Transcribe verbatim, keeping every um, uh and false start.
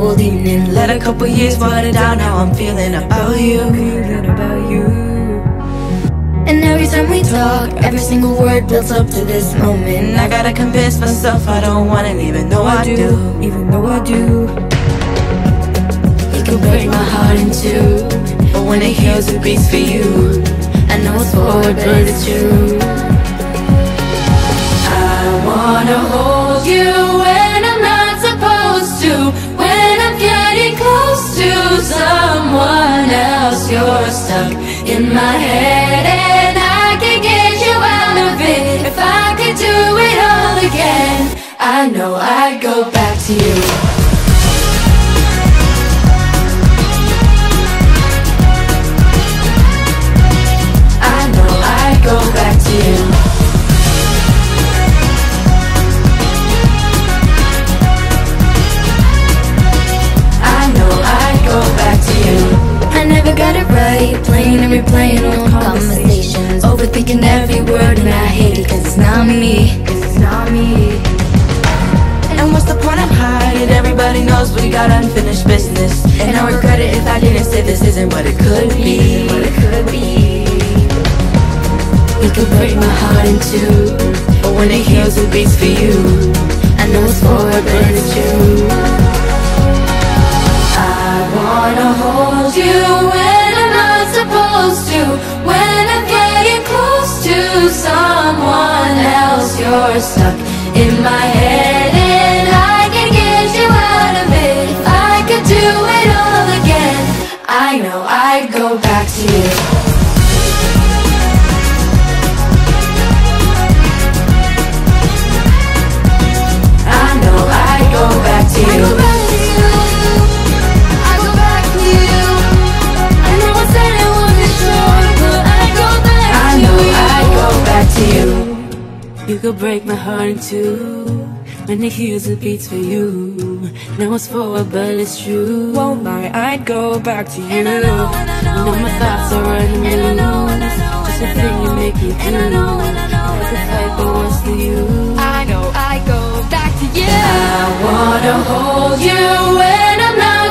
cold evening. Let a couple years water down how I'm feeling about you. And every time we talk, every single word builds up to this moment. I gotta convince myself I don't want it, even though I do. Even though I do. You could break my heart in two, but when it heals it beats for you. I know it's forward but it's true. I wanna hold you when I'm not supposed to, when I'm getting close to someone else. You're stuck in my head and I can get you out of it. If I could do it all again, I know I'd go back to you. I know I'd go back to you. I know I'd go back to you. I never got it right, playing and replaying old conversations, overthinking every word, and I hate it cause it's not me. It's not me. And what's the point of hiding? Everybody knows we got unfinished business, and I regret it if I didn't say this isn't what it could be. What it could be. You could break my heart in two, but when it heals it beats for you. I know it's forward but it's true. I wanna hold you when I'm not supposed to, when I'm getting close to someone else. You're stuck in my head and I can get you out of it. If I could do it all again, I know I'd go back to you. I know I'd go back to you. You could break my heart in two, when it heals it beats for you. Now it's forward but it's true. Won't lie, I'd go back to you. And I know, and I know, and my thoughts are running loose. Just a thing you make me do. I could fight but what's for you? I know I'd go back to you. I wanna hold you when I'm not